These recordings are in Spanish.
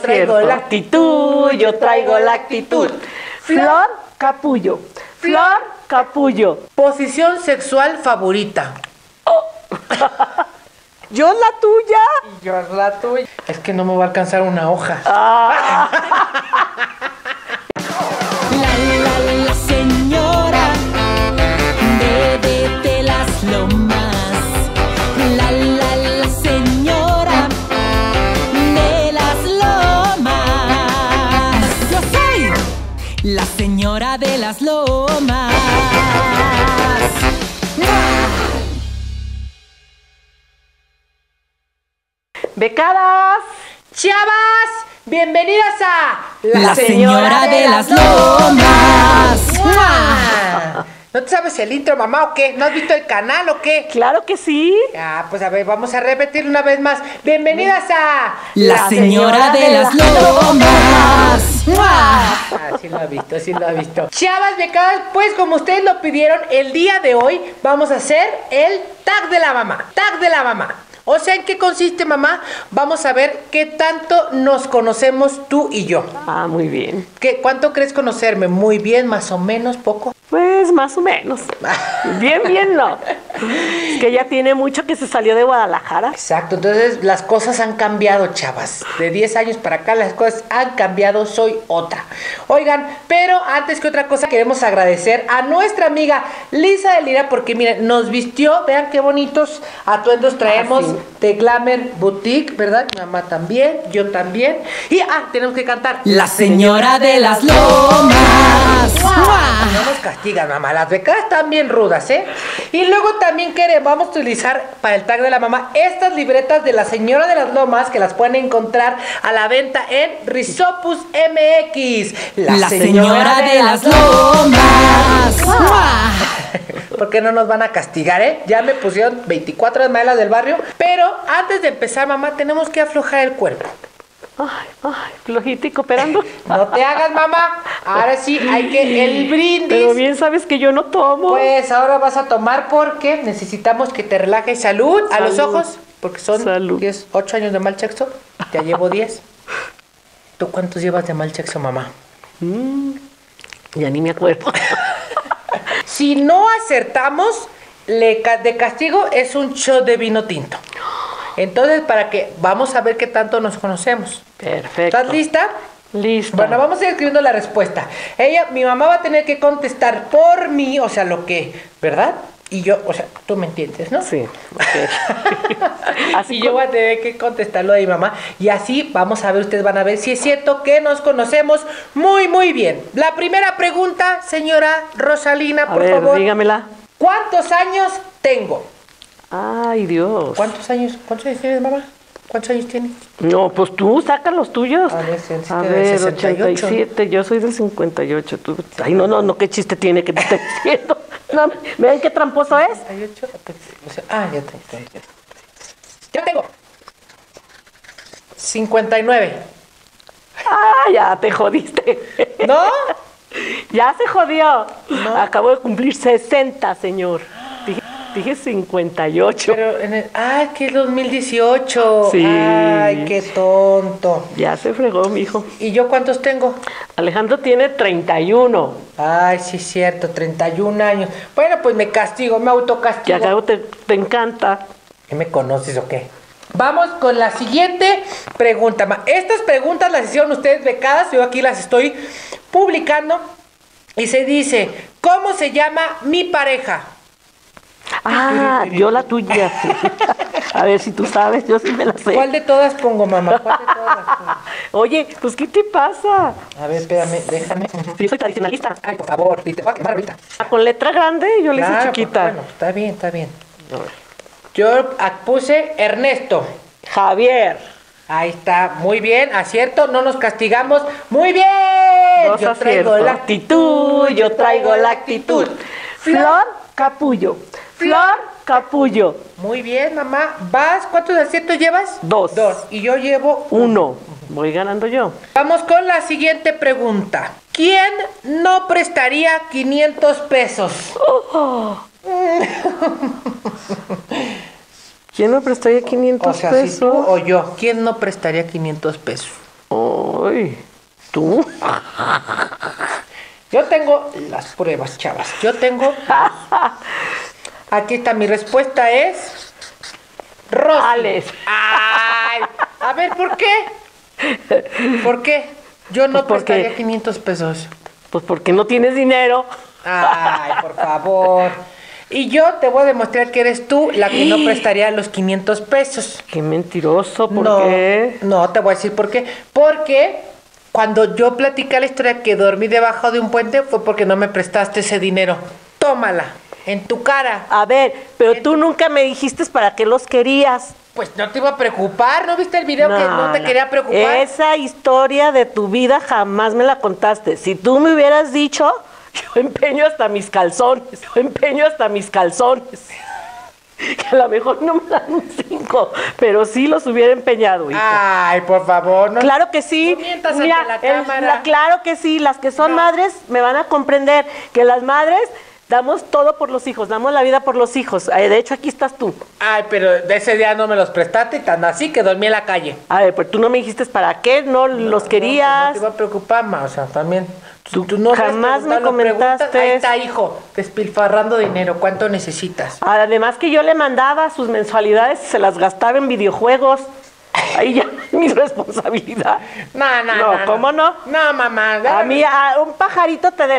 traigo la actitud, yo traigo la actitud. Flor Capullo. Flor Capullo. Posición sexual favorita. Yo la tuya. Y yo la tuya. Es que no me va a alcanzar una hoja. La señora de las lomas. La señora de las lomas. Yo soy la señora de las lomas. Becadas. Chavas, bienvenidas a La señora de las lomas. ¡Mua! ¿No te sabes el intro, mamá, o qué? ¿No has visto el canal o qué? Claro que sí. Pues a ver, vamos a repetir una vez más. Bienvenidas a La señora de las lomas. Sí lo ha visto, sí lo ha visto. Chavas becadas, pues como ustedes lo pidieron, el día de hoy vamos a hacer el tag de la mamá. Tag de la mamá. O sea, ¿en qué consiste, mamá? Vamos a ver qué tanto nos conocemos tú y yo. Muy bien. ¿Cuánto crees conocerme? ¿Muy bien, más o menos, poco? Pues más o menos. Bien, no. Es que ya tiene mucho que se salió de Guadalajara. Exacto, entonces las cosas han cambiado, chavas. De 10 años para acá las cosas han cambiado, soy otra. Oigan, pero antes que otra cosa queremos agradecer a nuestra amiga Lisa de Lira porque miren, nos vistió, vean qué bonitos atuendos traemos de Glamour Boutique, ¿verdad? Mi mamá también, yo también. Y tenemos que cantar La señora de las lomas. No nos castigan, mamá, las becadas están bien rudas, ¿eh? Y luego también vamos a utilizar para el tag de la mamá estas libretas de la señora de las lomas que las pueden encontrar a la venta en Rizopus MX. La señora de las lomas. ¿Por qué no nos van a castigar, eh? Ya me pusieron 24 malas del barrio. Pero antes de empezar, mamá, tenemos que aflojar el cuerpo. Flojito y cooperando. No te hagas, mamá. Ahora sí, hay que el brindis. Pero bien sabes que yo no tomo. Pues ahora vas a tomar porque necesitamos que te relajes. Salud a los ojos, porque son 8 años de mal sexo. Ya llevo 10. ¿Tú cuántos llevas de mal sexo, mamá? Ya ni me acuerdo. Si no acertamos, de castigo es un shot de vino tinto. Entonces, vamos a ver qué tanto nos conocemos. Perfecto. ¿Estás lista? Lista. Bueno, vamos a ir escribiendo la respuesta. Mi mamá va a tener que contestar por mí, o sea, lo que, ¿verdad? Y yo, o sea, tú me entiendes, ¿no? Sí, ok. Así yo voy a tener que contestarlo de mi mamá. Y así vamos a ver, ustedes van a ver si es cierto que nos conocemos muy, muy bien. La primera pregunta, señora Rosalina, por favor. Dígamela. ¿Cuántos años tengo? Ay, Dios. ¿Cuántos años tienes, mamá? ¿Cuántos años tienes? No, pues tú saca los tuyos. A ver, 87, yo soy del 58. Tú. Ay, no, qué chiste tiene que te estoy diciendo. No, ¿vean qué tramposo es? 58, ya tengo. Ya tengo. 59. Ya te jodiste. ¿No? Ya se jodió. No. Acabo de cumplir 60, señor. Dije 58. Pero que es 2018. Sí. Ay, qué tonto. Ya se fregó, mijo. ¿Y yo cuántos tengo? Alejandro tiene 31. Ay, sí, es cierto, 31 años. Bueno, pues me castigo, me autocastigo. Que acá te encanta. ¿Qué me conoces o qué? Vamos con la siguiente pregunta. Estas preguntas las hicieron ustedes becadas. Yo aquí las estoy publicando. Y se dice, ¿cómo se llama mi pareja? Yo la tuya. A ver si tú sabes, yo sí me la sé. ¿Cuál de todas pongo, mamá? ¿Cuál de todas las pongo? Oye, pues ¿qué te pasa? A ver, espérame, déjame. Sí, yo soy tradicionalista. Ay, por favor, te voy a quemar ahorita. Con letra grande, yo le hice chiquita. Bueno, está bien. Yo puse Ernesto. Javier. Ahí está, muy bien, acierto, no nos castigamos. ¡Muy bien! Yo traigo la actitud, yo traigo la actitud. Flor Capullo. Flor Capullo. Muy bien, mamá. ¿Vas? ¿Cuántos aciertos llevas? 2. Y yo llevo 1. Voy ganando yo. Vamos con la siguiente pregunta. ¿Quién no prestaría 500 pesos? ¿Quién no prestaría 500 o sea, pesos? Si tú o yo, ¿quién no prestaría 500 pesos? Ay, ¿tú? Yo tengo las pruebas, chavas. Yo tengo... Aquí está, mi respuesta es... Rosy. Alex. Ay, a ver, ¿por qué? ¿Por qué? Yo no Pues porque- prestaría 500 pesos. Pues porque no tienes dinero. Ay, por favor. Y yo te voy a demostrar que eres tú la que no prestaría los 500 pesos. Qué mentiroso, ¿por no, qué? No, te voy a decir por qué. Porque cuando yo platicé la historia que dormí debajo de un puente fue porque no me prestaste ese dinero. Tómala, en tu cara. A ver, pero tú nunca me dijiste para qué los querías. Pues no te iba a preocupar, ¿no viste el video que no te quería preocupar? Esa historia de tu vida jamás me la contaste. Si tú me hubieras dicho, yo empeño hasta mis calzones. Que a lo mejor no me dan un 5, pero sí los hubiera empeñado, hija. Ay, por favor, no. Claro que sí. No mientas ante la cámara. Claro que sí. Las que son No. madres me van a comprender que las madres damos todo por los hijos, damos la vida por los hijos. De hecho, aquí estás tú. Ay, pero de ese día no me los prestaste y tan así que dormí en la calle. A ver, pero tú no me dijiste para qué no los No querías. te iba a preocupar, ma, o sea, también. Tú jamás me comentaste. Ahí está, hijo, despilfarrando dinero. ¿Cuánto necesitas? Además que yo le mandaba sus mensualidades y se las gastaba en videojuegos. Ahí ya es mi responsabilidad. No, No, ¿cómo no? No, mamá. A mí un pajarito te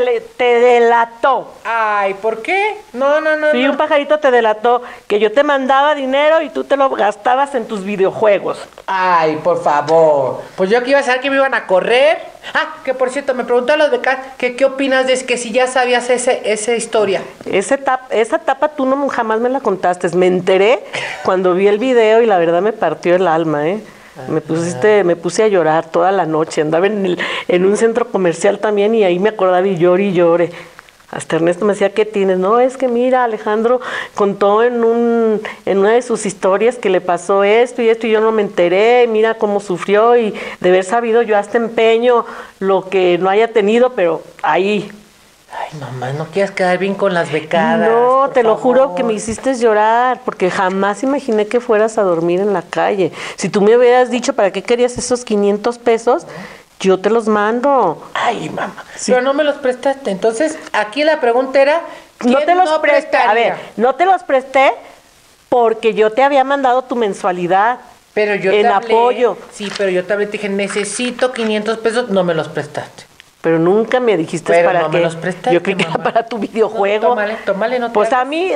delató. Ay, ¿por qué? No. Sí, no. un pajarito te delató que yo te mandaba dinero y tú te lo gastabas en tus videojuegos. Ay, por favor. Pues yo que iba a saber que me iban a correr. Ah, que por cierto, me preguntó a los becados que qué opinas de que si ya sabías esa historia. Esa etapa tú no jamás me la contaste. Me enteré cuando vi el video y la verdad me partió el alma, ¿eh? Me puse a llorar toda la noche. Andaba en un centro comercial también y ahí me acordaba y lloré y lloré. Hasta Ernesto me decía, ¿qué tienes? No, es que mira, Alejandro contó en una de sus historias que le pasó esto y yo no me enteré, mira cómo sufrió y de haber sabido yo hasta empeño lo que no haya tenido, pero ahí. Ay, mamá, no quieras quedar bien con las becadas. No, por te lo juro favor. que me hiciste llorar, porque jamás imaginé que fueras a dormir en la calle. Si tú me hubieras dicho para qué querías esos 500 pesos, yo te los mando. Ay, mamá, pero no me los prestaste. Entonces, aquí la pregunta era, ¿quién No te los presté. prestaría? A ver, no te los presté porque yo te había mandado tu mensualidad. Pero yo en te hablé, apoyo. Sí, pero yo te hablé y te dije, necesito 500 pesos, no me los prestaste. Pero nunca me dijiste Pero para no me qué. los prestaste, Yo creí que era mamá. para tu videojuego. No, tómale, no te Pues hagas. a mí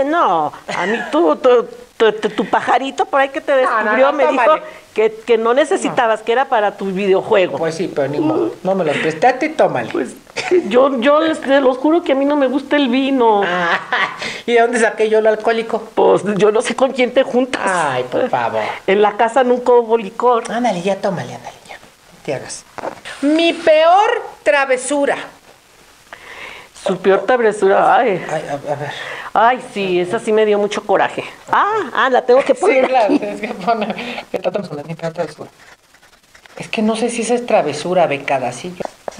tu pajarito por ahí que te descubrió no, me dijo tómale. que no necesitabas, que era para tu videojuego. Pues sí, pero ni modo. No me los prestaste, tómale. Pues yo los juro que a mí no me gusta el vino. ¿Y de dónde saqué yo el alcohólico? Pues yo no sé con quién te juntas. Ay, por favor. En la casa nunca hubo licor. Ándale, ya, tómale, ya. No te hagas. Mi peor travesura. Su peor travesura. Ay, Ay, a ver. ay, sí, esa sí me dio mucho coraje. La tengo que Sí, poner claro, aquí. tienes que poner. ¿Qué tratamos con mi peor travesura? Es que no sé si esa es travesura, becada, ¿sí?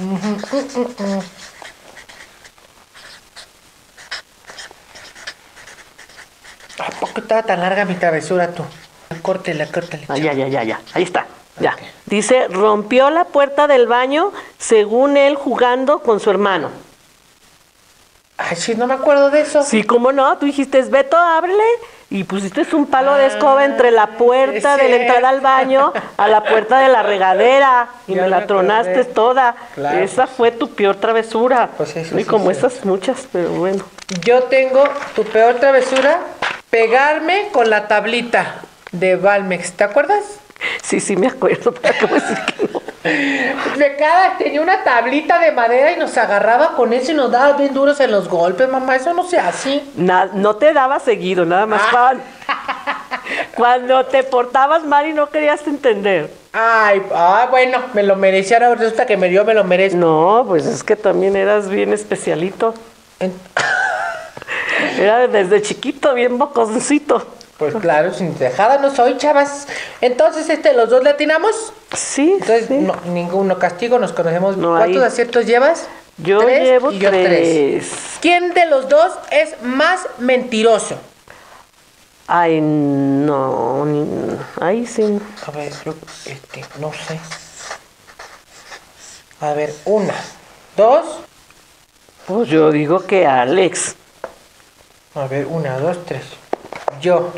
¿A poco estaba tan larga mi travesura tú? Córtela. Ya. Ahí está. Ya. Ok. Dice, rompió la puerta del baño según él jugando con su hermano. Ay, sí, no me acuerdo de eso. Sí, ¿cómo no? Tú dijiste, Beto, ábrele. Y pusiste un palo de escoba entre la puerta es de la entrada al baño a la puerta de la regadera. Y Ya me me la tronaste acordé. toda. Claro. Esa fue tu peor travesura. Pues eso Y sí como es esas muchas, pero bueno. Yo tengo tu peor travesura, pegarme con la tablita de Valmex, ¿te acuerdas? Sí, me acuerdo. ¿Para qué voy a decir que no? Becada tenía una tablita de madera y nos agarraba con eso y nos daba bien duros en los golpes, mamá. Eso no se hace. No te daba seguido, nada más cuando te portabas mal y no querías entender. Ay, bueno, me lo merecía. Ahora resulta que me lo merezco. No, pues es que también eras bien especialito. En- Era desde chiquito, bien boconcito. Pues claro, sin dejada no soy, chavas. Entonces, los dos le atinamos. Sí, Entonces, sí. no, ninguno castigo, nos conocemos. No, ¿Cuántos ahí- aciertos llevas? Yo ¿Tres? llevo Y yo 3. ¿Quién de los dos es más mentiroso? Ay, no. Ay, sí. A ver, yo, no sé. A ver, 1, 2. Pues yo digo que Alex. A ver, 1, 2, 3. Yo.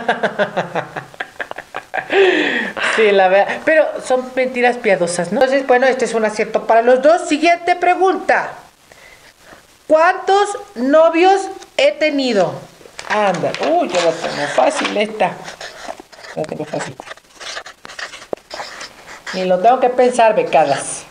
Sí, la verdad. Pero son mentiras piadosas, ¿no? Entonces, bueno, este es un acierto para los dos. Siguiente pregunta. ¿Cuántos novios he tenido? Anda. Uy, yo lo tengo fácil esta. Lo tengo fácil. Ni lo tengo que pensar, becadas.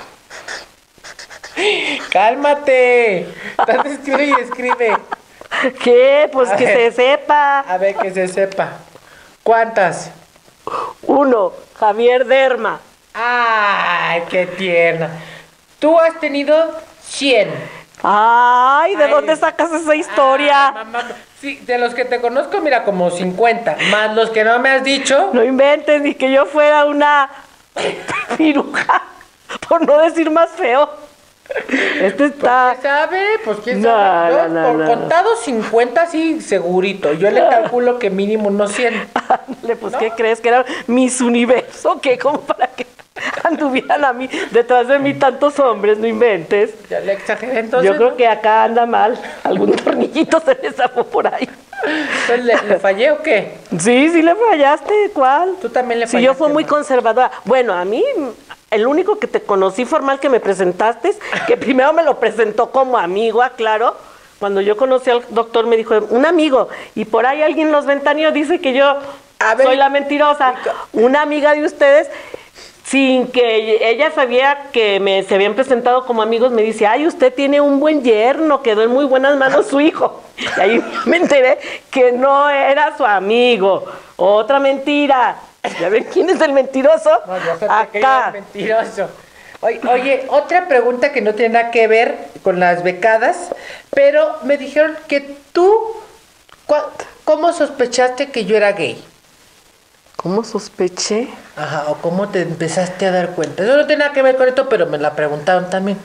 ¡Cálmate! Tanto escribe y escribe. ¿Qué? Pues que se sepa. A ver, que se sepa. ¿Cuántas? 1, Javier Derma. ¡Ay, qué tierna! Tú has tenido 100. Ay, ¿de Ay. dónde sacas esa historia? Ay, mamá. Sí, de los que te conozco, mira, como 50. Más los que no me has dicho. No inventes ni que yo fuera una piruja, por no decir más feo. Este está... ¿Quién sabe? Pues quién No, sabe. Yo, no, por no. contado 50, sí, segurito. Yo le calculo que mínimo unos 100. Ándale, pues, ¿qué crees? ¿Que era Miss Universo? ¿Qué? Como para que anduvieran a mí, detrás de mí tantos hombres, no inventes. Ya le exageré, entonces. Yo creo que acá anda mal. Algún tornillito se le zafó por ahí. Entonces, ¿le fallé o qué? Sí, sí le fallaste. ¿Cuál? Tú también le Sí, fallaste. yo fui muy ¿no? conservadora. Bueno, a mí, el único que te conocí formal que me presentaste, que primero me lo presentó como amigo, aclaro. Cuando yo conocí al doctor me dijo, un amigo. Y por ahí alguien en los ventaneos dice que yo A ver. soy la mentirosa. Una amiga de ustedes, sin que ella sabía que se habían presentado como amigos, me dice, ay, usted tiene un buen yerno, quedó en muy buenas manos su hijo. Y ahí me enteré que no era su amigo. Otra mentira. ¿Ya ven quién es el mentiroso? No, yo sé que ella es mentiroso. Oye, otra pregunta que no tiene nada que ver con las becadas, pero me dijeron que tú, ¿cómo sospechaste que yo era gay? ¿Cómo sospeché? Ajá, o cómo te empezaste a dar cuenta. Eso no tiene nada que ver con esto, pero me la preguntaron también.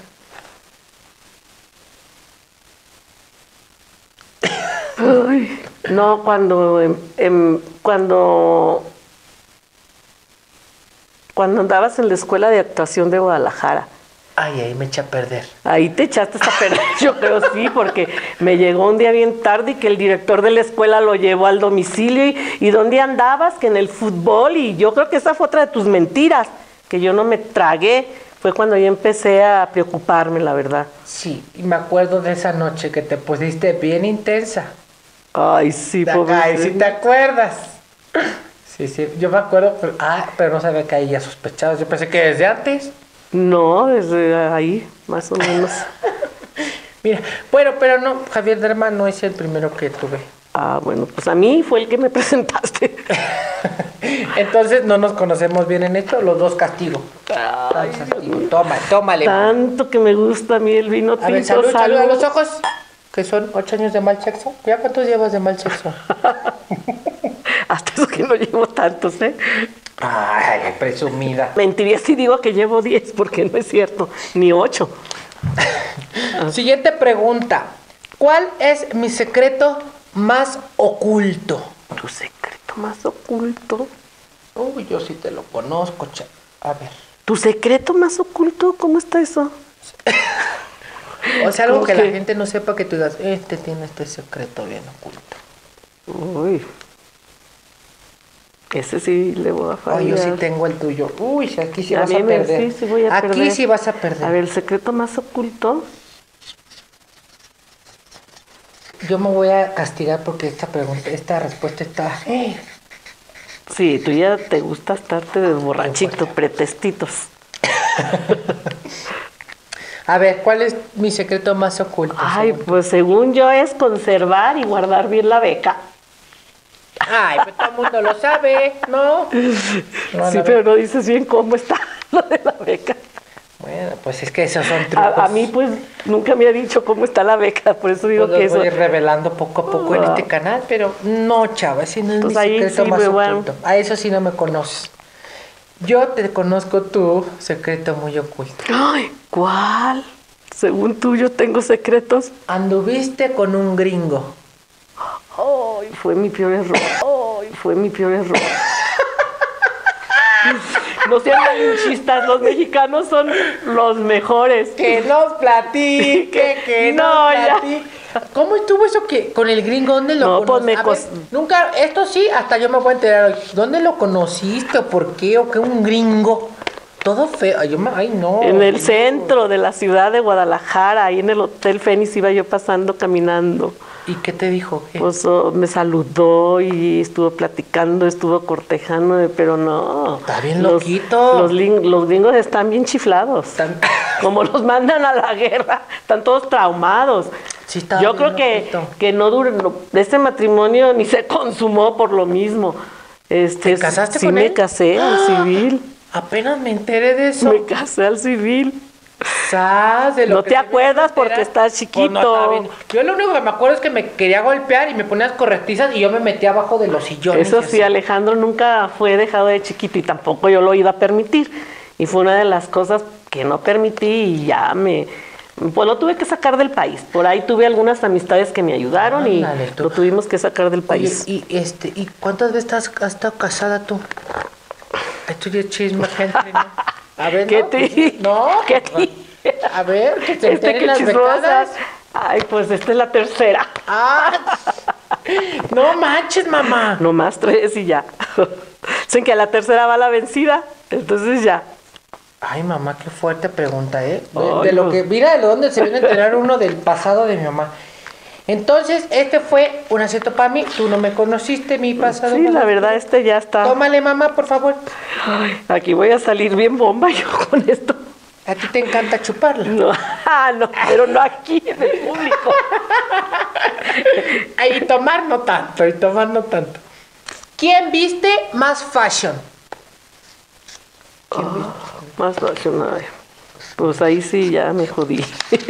Ay, no, cuando andabas en la escuela de actuación de Guadalajara. Ay, ahí me eché a perder. Ahí te echaste a perder, yo creo sí, porque me llegó un día bien tarde y que el director de la escuela lo llevó al domicilio y ¿dónde andabas? Que en el fútbol, y yo creo que esa fue otra de tus mentiras, que yo no me tragué. Fue cuando yo empecé a preocuparme, la verdad. Sí, y me acuerdo de esa noche que te pusiste bien intensa. Ay, sí, pobre. Ay, si te acuerdas. Sí, sí, yo me acuerdo, pero no sabía que ahí ya sospechabas. Yo pensé que desde antes. No, desde ahí, más o menos. Mira, bueno, pero no, Javier Derma no es el primero que tuve. Ah, bueno, pues a mí fue el que me presentaste. Entonces no nos conocemos bien en esto, los dos castigo. Ay, Tómale. tanto que me gusta a mí el vino tinto. A ver, salud a los ojos. Que son 8 años de mal sexo. ¿Ya cuántos llevas de mal sexo? Hasta eso que no llevo tantos, ¿eh? Ay, presumida. Mentiría si digo que llevo 10, porque no es cierto, ni 8. Siguiente pregunta. ¿Cuál es mi secreto más oculto? ¿Tu secreto más oculto? Uy, yo sí te lo conozco, A ver. ¿Tu secreto más oculto? ¿Cómo está eso? O sea, algo ¿Cómo que qué? la gente no sepa, que tú digas, este tiene este secreto bien oculto. Uy. Ese sí le voy a fallar. Ay, yo sí tengo el tuyo. Uy, aquí sí A vas mí a perder. Sí, sí voy a perder. Aquí sí vas a perder. A ver, el secreto más oculto. Yo me voy a castigar porque esta respuesta está... Sí, tú ya te gusta estarte de borrachito, pretestitos. A ver, ¿cuál es mi secreto más oculto? Ay, según tú? pues según yo es conservar y guardar bien la beca. Ay, pues todo el mundo lo sabe, ¿no? Sí, pero no dices bien cómo está lo de la beca. Bueno, pues es que esos son trucos. A mí, pues, nunca me ha dicho cómo está la beca, por eso digo Pues que los eso... voy revelando poco a poco en este canal, pero no, chava, ese no es Pues mi ahí secreto sí, más bueno. oculto. A eso sí no me conoces. Yo te conozco tu secreto muy oculto. Ay, ¿cuál? Según tú, yo tengo secretos. Anduviste con un gringo. Ay, fue mi peor error. Ay, fue mi peor error. No sean malinchistas, los mexicanos son los mejores. Que nos platique, que No, nos ya. platique. ¿Cómo estuvo eso que con el gringo? ¿Dónde lo No, pues me A ver, nunca, esto sí, hasta yo me voy a enterar hoy. ¿Dónde lo conociste o por qué? ¿O qué un gringo? Todo feo. Ay, no. En el centro de la ciudad de Guadalajara, ahí en el Hotel Fénix iba yo pasando caminando. ¿Y qué te dijo? ¿Qué? Pues me saludó y estuvo platicando, estuvo cortejándome, pero no. Está bien loquito. Los gringos están bien chiflados. Como los mandan a la guerra, están todos traumados. Sí, está Yo bien creo loquito. que no dure, este matrimonio ni se consumó por lo mismo. ¿Te casaste sí con me él? casé al civil. Apenas me enteré de eso. Me casé al civil. Sas, de lo No que te se acuerdas me porque entera. estás chiquito. Pues no, está bien. Yo lo único que me acuerdo es que me quería golpear y me ponías correctizas y yo me metía abajo de los sillones. Eso y sí, así. Alejandro nunca fue dejado de chiquito y tampoco yo lo iba a permitir. Y fue una de las cosas que no permití y ya pues lo tuve que sacar del país. Por ahí tuve algunas amistades que me ayudaron y Ándale, tú. lo tuvimos que sacar del Oye, país. ¿y cuántas veces has estado casada tú? Esto ya es chisme, gente, ¿no? A ver, ¿Qué no, te- pues, no, qué pues, a ver, que se enteren qué las chismosa. becadas. Ay, pues esta es la tercera. Ah, no manches, mamá. Nomás 3 y ya. Dicen que a la tercera va la vencida, entonces ya. Ay, mamá, qué fuerte pregunta, ¿eh? Ay, De lo no. que, mira, de dónde se viene a enterar uno del pasado de mi mamá. Entonces, este fue un acierto para mí. Tú no me conociste, mi pasado. Sí, mamá. la verdad, ya está. Tómale, mamá, por favor. Ay, aquí voy a salir bien bomba yo con esto. A ti te encanta chuparla. No, no, pero no aquí en el público. Y tomar no tanto, y tomar no tanto. ¿Quién viste más fashion? Más fashion, ay. Pues ahí sí ya me jodí.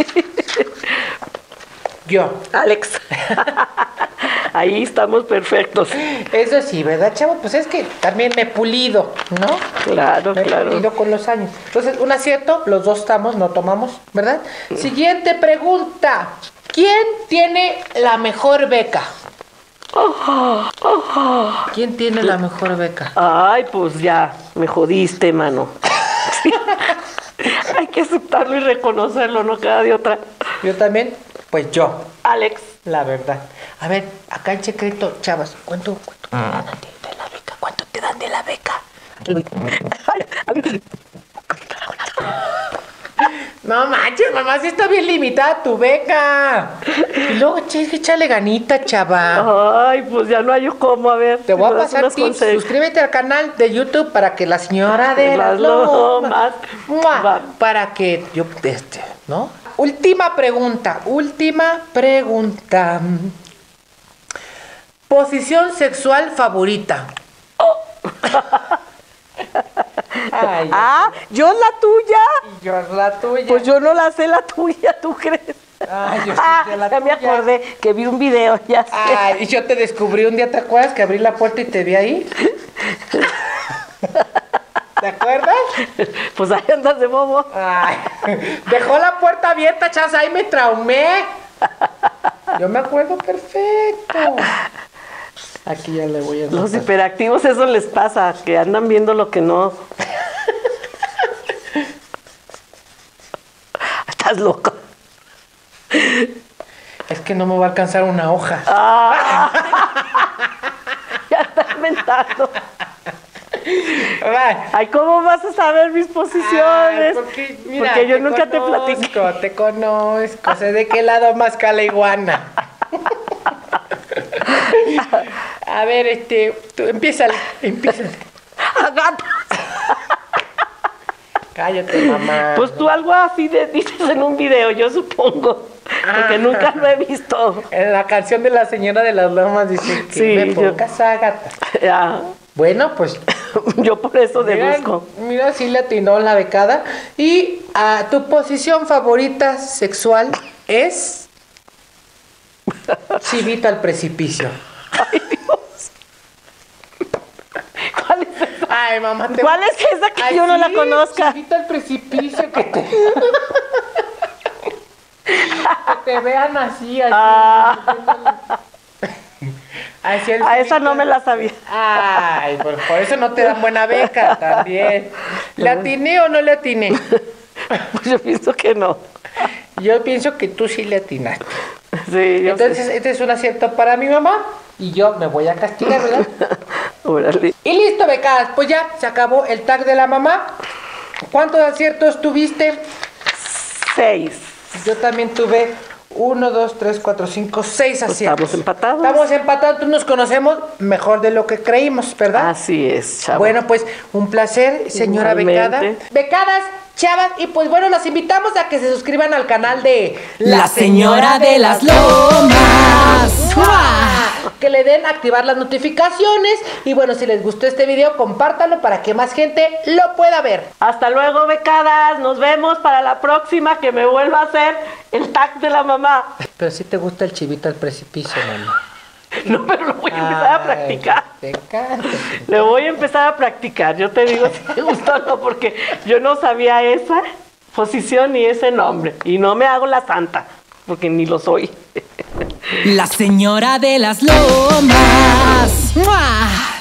Yo. Alex. Ahí estamos perfectos. Eso sí, ¿verdad, chavo? Pues es que también me he pulido, ¿no? Claro, Me he claro. pulido con los años. Entonces, un acierto, los dos estamos, no tomamos, ¿verdad? Siguiente pregunta. ¿Quién tiene la mejor beca? ¿Quién tiene la mejor beca? Ay, pues ya, me jodiste, mano. Sí. Hay que aceptarlo y reconocerlo, no queda de otra. Yo también, pues yo, Alex. la verdad. A ver, acá en secreto, chavas, ¿cuánto te dan de la beca? ¿Cuánto te dan de la beca? No manches, mamá, sí está bien limitada tu beca. Y luego, échale ganita, chava. Ay, pues ya no hay cómo, a ver. Te voy a me das pasar unos tips. consejos. Suscríbete al canal de YouTube para que la señora de las Las lomas. lomas. ¡Mua! Va. Para que yo, ¿no? Última pregunta. Posición sexual favorita. Ay, Yo la tuya. yo es la tuya. Pues yo no la sé la tuya, ¿tú crees? Ay, yo sí sé la ya me tuya. acordé que vi un video, ya sé. Ay, y yo te descubrí un día, ¿te acuerdas que abrí la puerta y te vi ahí? ¿Te acuerdas? Pues ahí andas de bobo. Ay, dejó la puerta abierta, chas, ahí me traumé. Yo me acuerdo perfecto. Aquí ya le voy a Los anotar. hiperactivos eso les pasa, que andan viendo lo que no. Estás loco. Es que no me va a alcanzar una hoja. Ya estás inventando. Ay, Ay, ¿cómo vas a saber mis posiciones? porque, mira, Porque yo nunca te platiqué. Te conozco, sé de qué lado más ca la iguana. A ver, tú empieza. Gato. Cállate, mamá. Pues tú algo así dices en un video, yo supongo. Porque nunca lo he visto. En la canción de la señora de las lomas dice que Sí, me yo- pongo gata. Ya, Bueno, pues yo por eso mira, deduzco. mira, sí le atinó la becada. Y tu posición favorita sexual es chivito al precipicio. Ay, Dios. ¿Cuál es esa? Ay, mamá, ¿Cuál es esa que Ay, yo no la sí, conozca? Chivito al precipicio que te... que te vean así. Hacia el A esa finito. no me la sabía. Ay, por eso no te dan buena beca también. ¿Le atiné o no le atiné? Pues yo pienso que no. Yo pienso que tú sí le atinaste. Sí, yo Entonces, este es un acierto para mi mamá y yo me voy a castigar, ¿verdad? Órale. Y listo, becadas, pues ya se acabó el tag de la mamá. ¿Cuántos aciertos tuviste? 6. Yo también tuve 1, 2, 3, 4, 5, 6 aciertos. Estamos empatados. Estamos empatados, entonces nos conocemos mejor de lo que creímos, ¿verdad? Así es, chavo. Bueno, pues un placer, señora Igualmente. becada. Becadas, chavas, y pues bueno, las invitamos a que se suscriban al canal de La Señora de las Lomas. Que le den a activar las notificaciones. Y bueno, si les gustó este video, compártanlo para que más gente lo pueda ver. Hasta luego, becadas. Nos vemos para la próxima que me vuelva a hacer el tag de la mamá. Pero si te gusta el chivito al precipicio, mamá. No, pero lo voy a empezar a practicar. Becada. Le voy a empezar a practicar. Yo te digo si te gustó o no, porque yo no sabía esa posición ni ese nombre. Y no me hago la santa, porque ni lo soy. La Señora de las Lomas. ¡Mua!